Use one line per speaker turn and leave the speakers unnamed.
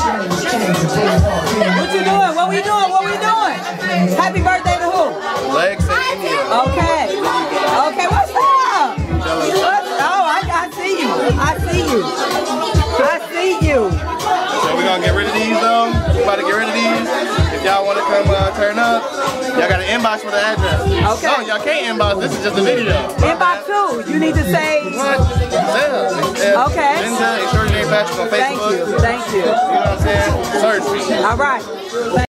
What you doing? What we doing? What we doing? Happy birthday to who?
Lex and India.
Okay. Okay, what's up? Oh, I see you. I see you. I see you.
So we're gonna get rid of these though. We're about to get rid of these. If y'all wanna come turn up, y'all gotta inbox for the address.
Okay.
No, y'all can't inbox, this is just a video.
Inbox who? You need to say.
What?
Okay.
Linda, Extraordinary Patrick on Facebook.
Thank you. Thank you.
You know what I'm saying? Search me.
All right.